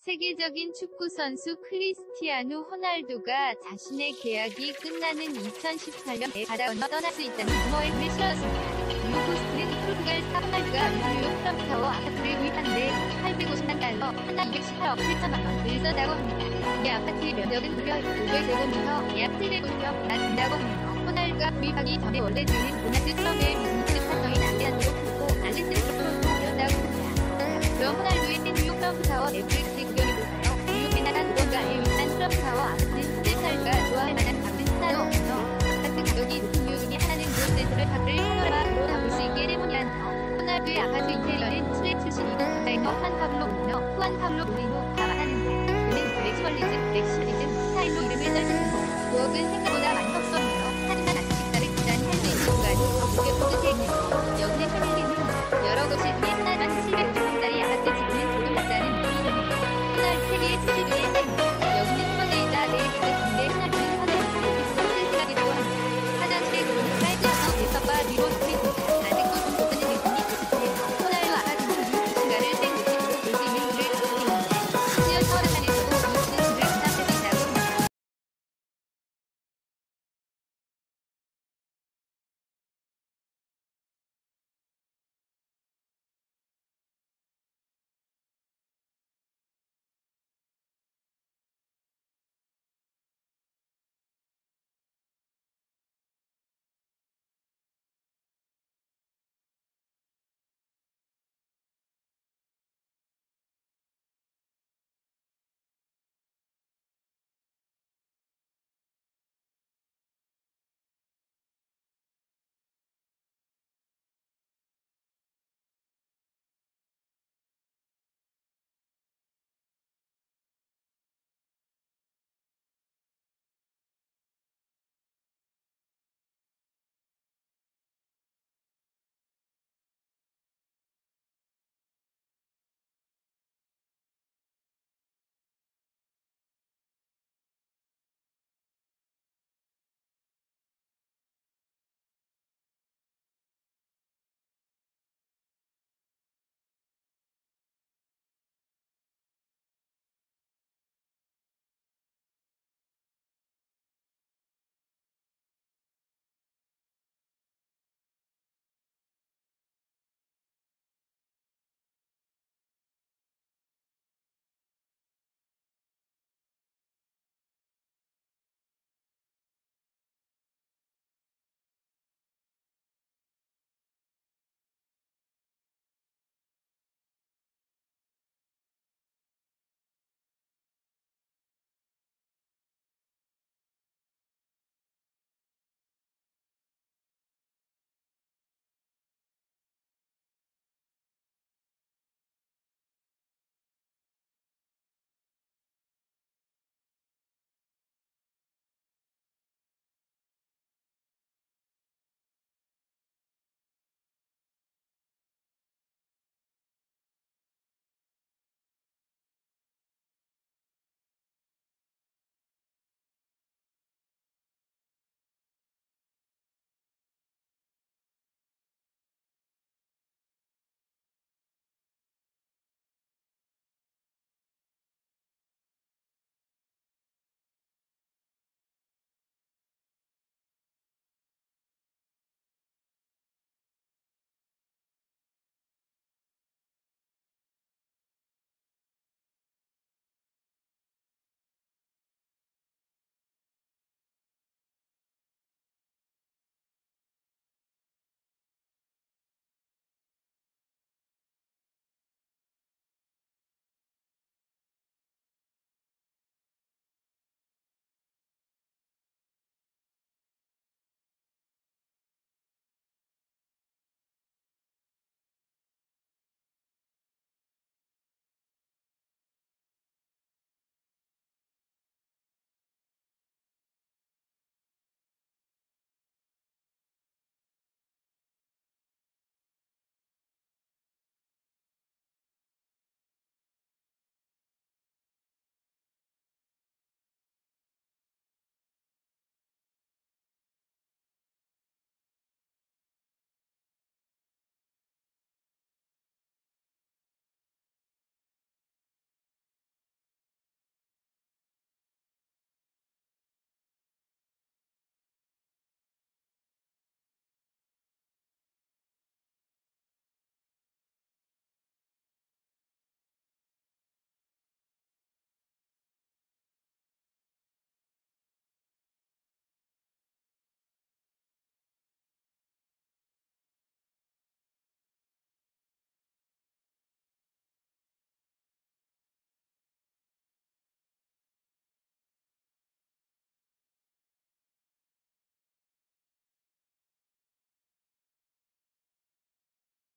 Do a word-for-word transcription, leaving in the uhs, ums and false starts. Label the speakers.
Speaker 1: 세계적인 축구선수 크리스티아누 호날두가 자신의 계약이 끝나는 이천십팔 년에 바다 건너 떠날 수 있다는 루머에 불이 실었습니다. 미국 포스트는 포르투갈 스타 호날두가 뉴욕 트럼프타워 아파트를 구입하는데 팔백오십만 달러, 하나 이백십팔억 칠천만 원을 썼다고 합니다. 이 아파트의 면적은 무려 오백 제곱미터, 약 칠백오십억이나 된다고 하네요. 호날두가 구입하기 전에 원래 주인은 도나트 트럼프의 비즈니스 파트너인 알레한드로 크고 알렉스 트럼프였다고 합니다. 그럼 호날두의 뉴욕 트럼프타워 넷플릭스 구경해 볼까요? 뉴욕에 나간 무언가에 위치한 트럼프타워 아파트는 스타일과 좋아할 만한 다른 스타도 없죠. 아파트 가격이 높은 이유 중에 하나는 그 센트럴 파크를 파노라마로 담을 수 있기 때문이라네요. 호날두의 아파트 인테리어는 칠레 출신이고 디자이너 후안 파블로 모리노, 후안 파블로 모리노가 맡았는데 그는 블랙시멀리즘, 블랙시멀리즘 스타일로 이름을 떨쳤고 구억은 생각보다